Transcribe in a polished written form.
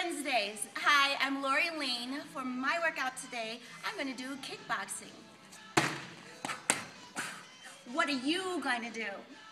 Wednesdays. Hi, I'm Lorrie Lane. For my workout today, I'm going to do kickboxing. What are you going to do?